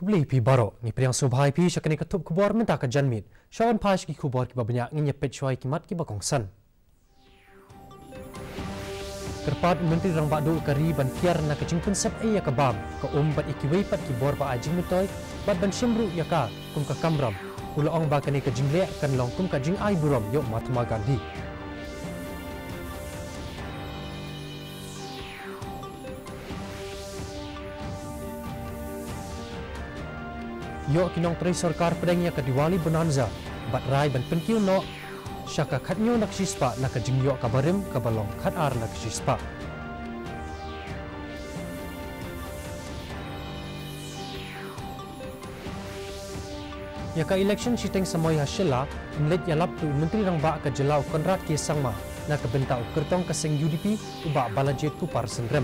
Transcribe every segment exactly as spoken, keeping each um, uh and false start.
Kubli pi baro ni priang subhai pi syakani ketup kubor minta ke janmit. Syawan pash ki kubor ki banyak nginya pet syuai kimat ki bakongsan. Kerpat Menteri Rang Badu kari ban kiar na kecing pensep e ya kabam ke um bat ikiwei pat ki bor ba ajing mitoy bat ban shimru ya ka kum ka kamram. Ula ong ba kani ke jingle kan long kum ka jing ai burom yo Mahatma Gandhi. Yo kinong tri sarkar pedangnya ke Diwali Bonanza bat rai ban penkiu no syaka khatnyo nak sispa nak jingyo kabarim kabalong khat ar nak sispa ya ka election siteng samoy hasila inlet yalap tu Menteri Rang Ba ke Jelau Konrad K Sangma nak bentau kertong ke seng U D P uba balajet ku par sengrem.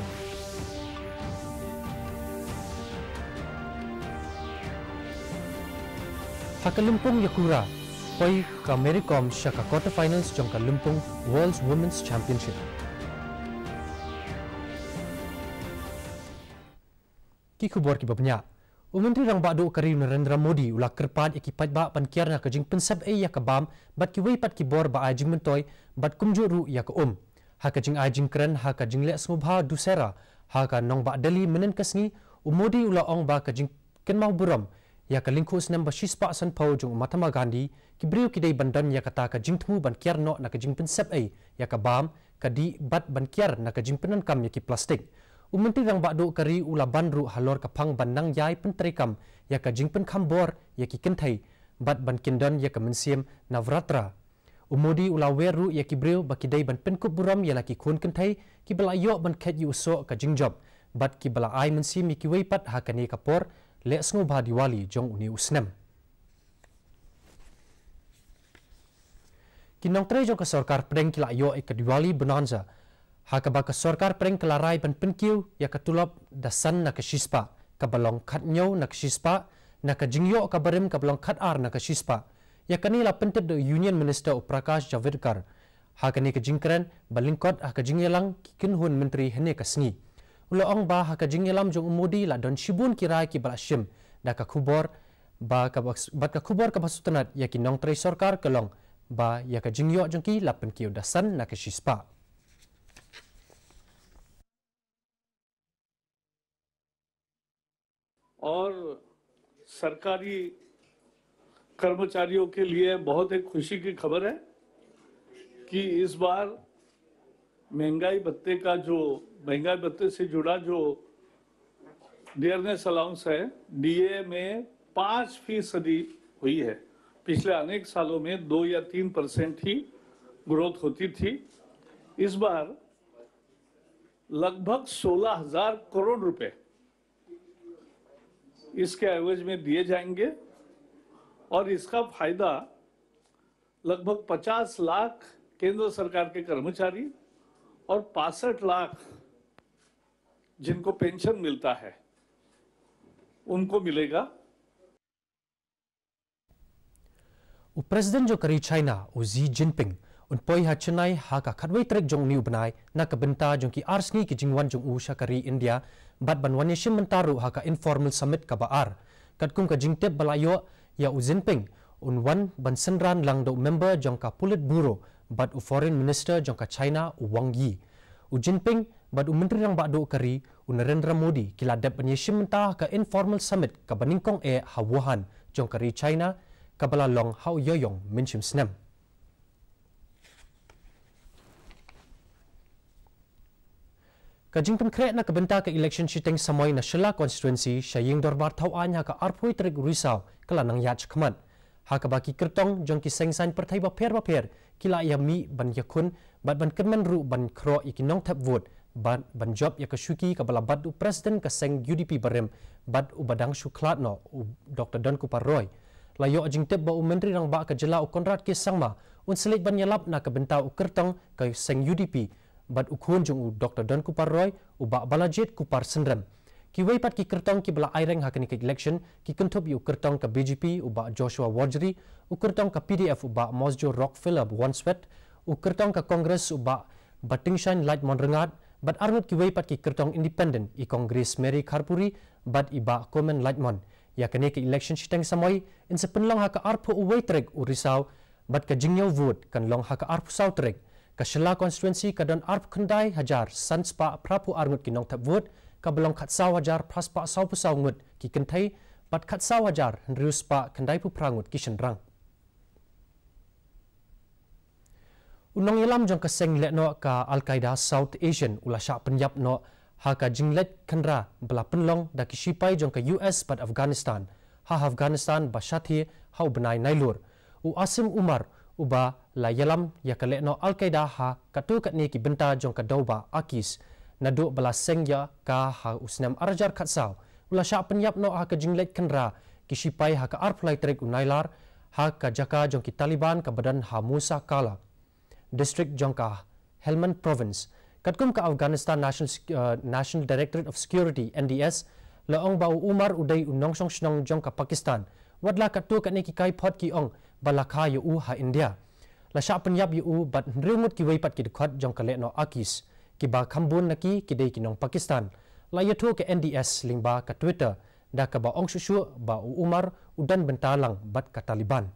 Haka Lumpung Yakura, poi ka Mericom syaka quarter finals jong ka Lumpung World Women's Championship. Ki kubor ki babnya. Menteri Rang Badu kari Narendra Modi ulah kerpat ikipat ba pan kiar na kajing pensab e ya kabam bat ki weipat ki bor ba ajing mentoy bat kumjuru ya ka um. Ha kajing ajing kren ha kajing le smubha dusera ha ka nong ba dali menen kasngi umodi ulah ong ba kajing ken mau buram ya ka lingkus namba shispa san pau jong Mahatma Gandhi ki brio ki dei bandan ya kata ka jingtmu ban kiar no na ka jing pensep ai ya ka bam ka di bat ban kiar na ka jing penan kam ya ki plastik Menteri Rang Badu kari ula banru halor ka phang ban nang yai pentrikam ya ka jing pen khambor ya ki kenthai bat ban kindan ya ka mensiam Navratra umodi ula weru ya ki brio ba ki dei ban penkup buram ya la ki khun kenthai ki bala yo ban khet yu so ka jing job bat ki bala ai mensim ki weipat ha kani kapor le snubha Diwali jong uni usnem. Kinong tre jong ka sarkar preng kila yo e ka Diwali Bonanza. Ha ka ba ka sarkar preng kala rai ban penkiu ya ka tulop dasan na ka shispa ka balong khat nyo na ka shispa na ka jingyo ka barim ka balong khat ar na ka shispa. Ya kanila pentep the Union Minister Prakash Javadekar. Ha kani ka jingkren balingkot ha ka jingyelang kinhun menteri hene ka sngi. Ula ong ba ha ka jingyelam jong umudi la don shibun kirai ki bala shim da ka khubor ba ka ba ka khubor ka basutanat ya ki nong tre sarkar kalong ba ya ka jingyo jong ki lapen ki dasan na ka shispa. और सरकारी कर्मचारियों के लिए बहुत एक खुशी की खबर है कि इस बार महंगाई भत्ते का जो महंगाई भत्ते से जुड़ा जो डियरनेस अलाउंस है डीए में पाँच फीसदी हुई है। पिछले अनेक सालों में दो या तीन परसेंट ही ग्रोथ होती थी। इस बार लगभग सोलह हजार करोड़ रुपए इसके एवज में दिए जाएंगे और इसका फायदा लगभग पचास लाख केंद्र सरकार के कर्मचारी और बासठ लाख जिनको पेंशन मिलता है उनको मिलेगा। Presiden jo kari China Xi Jinping un poi ha Chennai ha ka khatwei trek jong niu banai na ka benta jong ki arsngi ki jingwan jong u kari India bat ban wan yeshim mentaru ha ka informal summit ka baar kat kum ka jingtep balayo ya Xi Jinping un wan ban senran lang do member jong ka Politburo bat u foreign minister jong ka China Wang Yi Xi Jinping bat u Menteri Rang Badu kari u Narendra Modi kila dep ban yeshim mentah ka informal summit ka baningkong e ha Wuhan jong kari China kabala long hau yoyong minchim snem. Kajing penkret na kabenta ke election shiteng samoy na Shela constituency syaying dorbar tauan ha ka arpoi trek risau kala nang yach khamat. Ha ka baki kertong jong ki sengsan perthai ba pher ba pher kila ya mi ban yakun bat ban kemen ru ban kro ikinong tap vote ban ban job ya ka shuki kabala bad u president ka seng U D P barem bad u badang shuklat no Doctor Don Kupar Roy. Layo ajing tep ba u Menteri Rang Ba ka Jelau Konrad K Sangma un selik ban yalap na ka benta u kertong ka seng U D P bat u khun jong u Doctor Don Kupar Roy u ba balajet kupar sendrem ki weipat ki kertong ki bala aireng hakani ka election ki kentup u kertong ka B J P u ba Joshua Wardry u kertong ka P D F u ba Mosjo Rockefeller Wanswet u kertong ka Congress u ba Batingshan Light Monrengat bat armut ki weipat ki kertong independent i Congress Mary Kharpuri bat iba Komen Lightmon ya kene ke election shiteng samoi in sepenlong ha ka arpu uwei trek u risau bat ka jingyau vote kan long ha ka arpu sau trek ka shela constituency ka don arpu khandai hajar sanspa prapu arngut ki nong thap vote ka belong khat sau hajar praspa sau pu sau ngut ki kenthai bat khat sau hajar rius pa khandai pu prangut ki shenrang unong yalam jong ka seng le no ka Al Qaeda South Asian ula sha penyap no ha ka jinglet khanra bala penlong da ki sipai jong ka U S bat Afghanistan ha Afghanistan ba shathi hau banai nailur u Asim Umar uba la yalam ya ka le no Al Qaeda ha ka tu kat ni ki benta jong ka dauba akis nadu bala seng ya ka ha usnam arjar khatsau ula sha penyap no ha ka jinglet khanra ki sipai ha ka arplai trek unailar ha ka jaka jong ki Taliban ka badan ha Musa Kala District Jongka, Helmand Province, katkum ka Afghanistan National uh, National Directorate of Security N D S, laong bau Umar uday unong song shnong Jongka Pakistan, wadla katu kat neki kai pot ki ong balakha yu u ha India. La sha penyap yu u bat nrimut ki weipat ki dekat Jongka le no akis, ki ba khambun naki ki dei ki nong Pakistan. La yatu ke N D S lingba ka Twitter, da ka ba ong shushu ba u Umar udan bentalang bat ka Taliban.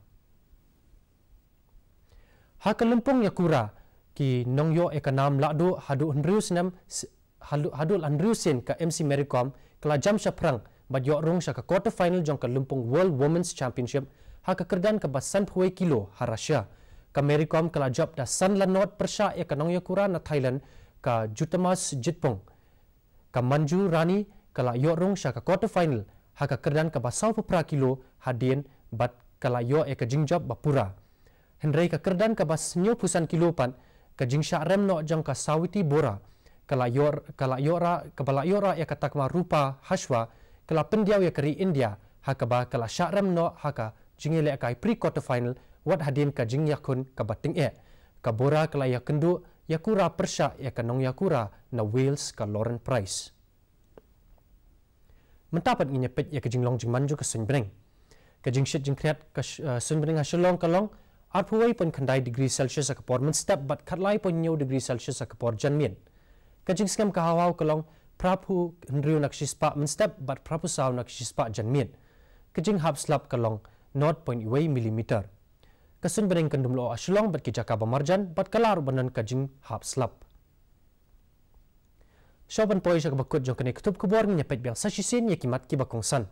Ha ka lumpong yakura ki nongyo ekanam lado hadu hendrius nam hadu hadu andriusin ka M C Mericom kala jam shaprang bad yo rong sha ka quarter final jong ka lumpong World Women's Championship ha ka kerdan ka basan phoi kilo ha Russia ka Mericom kala job da san lanot persha e ka nongyo yakura na Thailand ka Jutamas Jitpong ka Manju Rani kala yo rong sha ka quarter final ha ka kerdan ka basau pra kilo hadien bat kala yo e ka jingjob bapura Henry ka kerdan ka bas nyo pusan kilopan ka jingsha rem no jang ka sawiti bora kala yor kala yora kabala yora ya katakma rupa hashwa kala pendiaw ya kari India hakaba kala sharem no haka jingile kai pre quarter final wat hadin ka jing yakun ka bating e ka bora kala ya kendu yakura persha ya kanong yakura na Wales ka Lauren Price mentapat nginyepet ya ka jinglong jingmanju ka sunbreng ka jingshit jingkriat ka sunbreng ha shalong kalong Arpuway pun kandai degree Celsius akapor menstep bat katlai pun nyo degree Celsius akapor janmin. Kajing skam kahawaw kalong prapu hendriu nakshispa menstep bat prapu saw nakshispa janmin. Kajing hap slap kalong zero point two millimeter. Kasun bereng kandumlo asyulong bat kijaka bamarjan bat kalar banan kajing hap slap. Soban poy siya kabakut jong kani kutub kubor nyapet biang sashisin yakimat kibakongsan.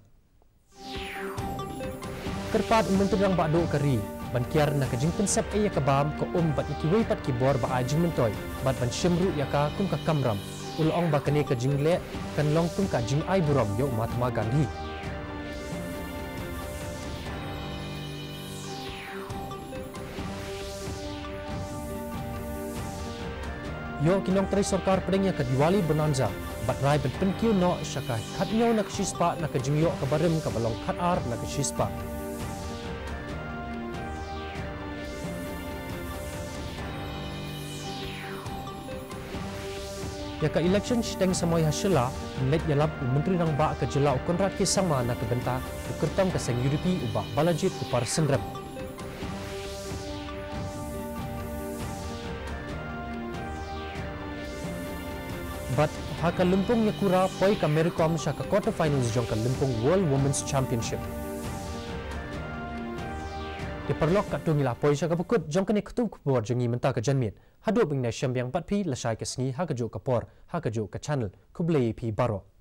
Kerpat umenturang bakdo kari bankiar na kajing pensep e ya kabam ko um bat ikiway pat kibor ba ajing mentoy bat ban shimru ya ka kum ka kamram ulong ba kani kajing le kan long kum ka jing ai buram yo Mahatma Gandhi yo kinong tri sarkar pedeng ya ka Diwali bonanza bat rai ban penkiu no syaka khatnyo na kshispa na kajing yo kabarim ka balong khat ar na kshispa ya ka election shiteng samoy hasila let yalap menteri rang ba ka jela konrad ke sama na kebenta ukertam ka seng U D P ubah balajit upar sendrem but haka lumpong yakura poi ka Mericom sha ka quarter finals jong ka lumpong World Women's Championship di perlok ka tungila poi sha ka bukut jong ka ni kutub kubor jongi menta ka janmit hadu bing na syambiang pat pi lasai ka sngi ha ka jo ka por ha ka jo ka channel kublei pi baro